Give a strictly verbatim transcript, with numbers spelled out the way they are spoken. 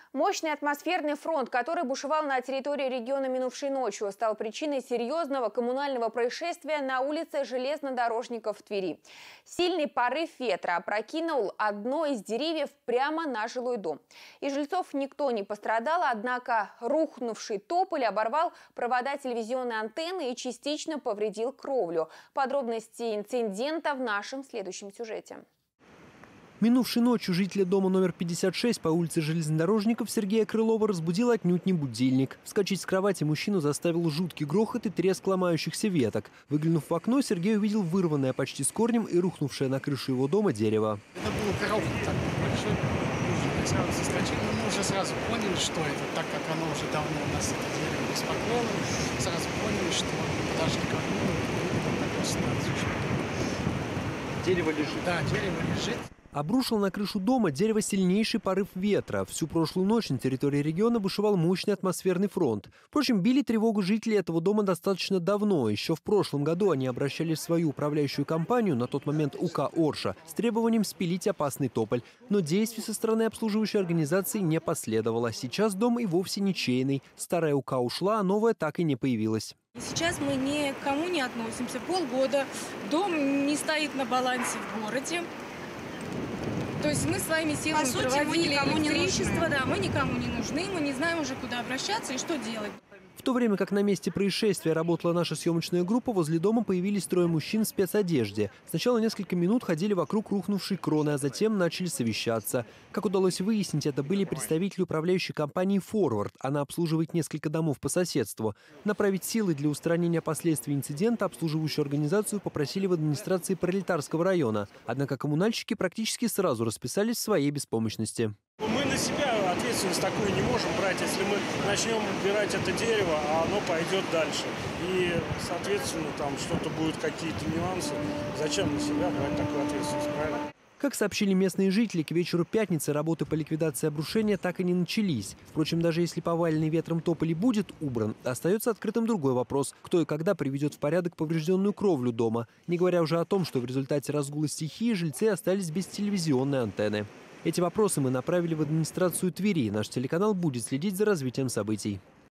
Мощный атмосферный фронт, который бушевал на территории региона минувшей ночью, стал причиной серьезного коммунального происшествия на улице Железнодорожников в Твери. Сильный порыв ветра опрокинул одно из деревьев прямо на жилой дом. Из жильцов никто не пострадал, однако рухнувший тополь оборвал провода телевизионной антенны и частично повредил кровлю. Подробности инцидента в нашем следующем сюжете. Минувшей ночью жителя дома номер пятьдесят шесть по улице Железнодорожников Сергея Крылова разбудил отнюдь не будильник. Вскочить с кровати мужчину заставил жуткий грохот и треск ломающихся веток. Выглянув в окно, Сергей увидел вырванное почти с корнем и рухнувшее на крышу его дома дерево. Это был грохот такой большой. Мы сразу соскочили, мы уже сразу поняли, что это, так как оно уже давно у нас это дерево беспокоило. Сразу поняли, что подошли к окну, и такая ситуация. Дерево лежит? Да, дерево лежит. Обрушил на крышу дома дерево сильнейший порыв ветра. Всю прошлую ночь на территории региона бушевал мощный атмосферный фронт. Впрочем, били тревогу жители этого дома достаточно давно. Еще в прошлом году они обращались в свою управляющую компанию, на тот момент УК «Орша», с требованием спилить опасный тополь. Но действий со стороны обслуживающей организации не последовало. Сейчас дом и вовсе ничейный. Старая УК ушла, а новая так и не появилась. Сейчас мы ни к кому не относимся. Полгода дом не стоит на балансе в городе. То есть мы своими силами По сути, проводили мы электричество, да, мы никому не нужны, мы не знаем уже, куда обращаться и что делать. В то время как на месте происшествия работала наша съемочная группа, возле дома появились трое мужчин в спецодежде. Сначала несколько минут ходили вокруг рухнувшей кроны, а затем начали совещаться. Как удалось выяснить, это были представители управляющей компании «Форвард». Она обслуживает несколько домов по соседству. Направить силы для устранения последствий инцидента обслуживающую организацию попросили в администрации Пролетарского района. Однако коммунальщики практически сразу расписались в своей беспомощности. Мы на себя ответственность такую не можем брать, если мы начнем убирать это дерево, а оно пойдет дальше. И, соответственно, там что-то будет, какие-то нюансы. Зачем на себя брать такую ответственность, правильно? Как сообщили местные жители, к вечеру пятницы работы по ликвидации обрушения так и не начались. Впрочем, даже если поваленный ветром тополь будет убран, остается открытым другой вопрос: кто и когда приведет в порядок поврежденную кровлю дома. Не говоря уже о том, что в результате разгула стихии жильцы остались без телевизионной антенны. Эти вопросы мы направили в администрацию Твери. Наш телеканал будет следить за развитием событий.